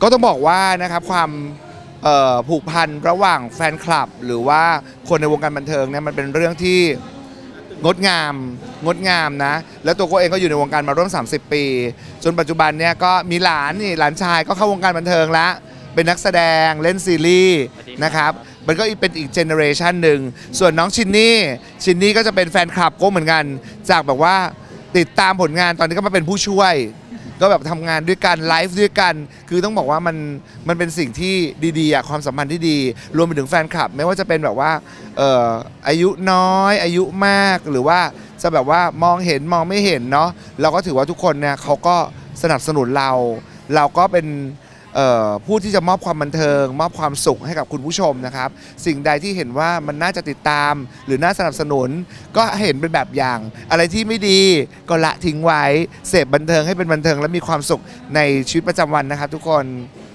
ก็ต้องบอกว่านะครับความผูกพันระหว่างแฟนคลับหรือว่าคนในวงการบันเทิงเนี่ยมันเป็นเรื่องที่งดงามนะแล้วตัวโก้เองก็อยู่ในวงการมาร่วม30 ปีจนปัจจุบันเนี่ยก็มีหลานชายก็เข้าวงการบันเทิงแล้วเป็นนักแสดงเล่นซีรีส์นะครับมันก็เป็นอีกเจเนอเรชันหนึ่งส่วนน้องชินนี่ก็จะเป็นแฟนคลับโก้เหมือนกันจากแบบว่าติดตามผลงานตอนนี้ก็มาเป็นผู้ช่วยก็แบบทำงานด้วยกันไลฟ์ด้วยกันคือต้องบอกว่ามันเป็นสิ่งที่ดีๆความสัมพันธ์ที่ดีรวมไปถึงแฟนคลับไม่ว่าจะเป็นแบบว่าอายุน้อยอายุมากหรือว่าจะแบบว่ามองเห็นมองไม่เห็นเนาะเราก็ถือว่าทุกคนเนี่ยเขาก็สนับสนุนเราก็เป็นผู้ที่จะมอบความบันเทิงมอบความสุขให้กับคุณผู้ชมนะครับสิ่งใดที่เห็นว่ามันน่าจะติดตามหรือน่าสนับสนุนก็เห็นเป็นแบบอย่างอะไรที่ไม่ดีก็ละทิ้งไว้เสพบันเทิงให้เป็นบันเทิงและมีความสุขในชีวิตประจำวันนะครับทุกคน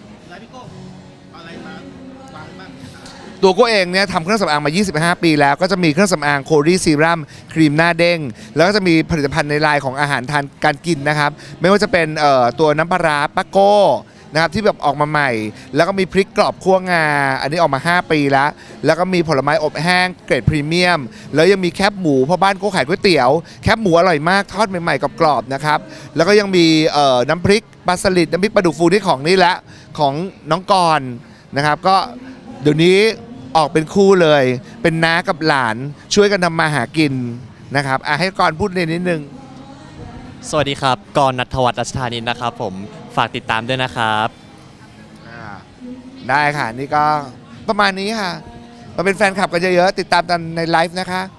ตัวก็เองเนี่ยทำเครื่องสำอางมา25 ปีแล้วก็จะมีเครื่องสำอางโคลี่ซีรัมครีมหน้าเด้งแล้วก็จะมีผลิตภัณฑ์ในไลน์ของอาหารทานการกินนะครับไม่ว่าจะเป็นตัวน้ำปลาร้าป้าโก้นะครับที่แบบออกมาใหม่แล้วก็มีพริกกรอบคั่วงาอันนี้ออกมา5 ปีแล้วก็มีผลไม้อบแห้งเกรดพรีเมียมแล้วยังมีแคบหมูเพราะบ้านโก้ขายก๋วยเตี๋ยวแคบหมูอร่อยมากทอดใหม่ๆกรอบๆนะครับแล้วก็ยังมีน้ำพริกปลาสลิดน้ำพริกปลาดุกฟูที่ของนี่แหละของน้องกรนะครับก็เดี๋ยวนี้ออกเป็นคู่เลยเป็นน้ากับหลานช่วยกันทำมาหากินนะครับให้กรพูดนิดนึงสวัสดีครับกร ณัฐวัฒน์ รัชธานินนะครับผมฝากติดตามด้วยนะครับได้ค่ะนี่ก็ประมาณนี้ค่ะมาเป็นแฟนคลับกันเยอะๆติดตามกันในไลฟ์นะคะ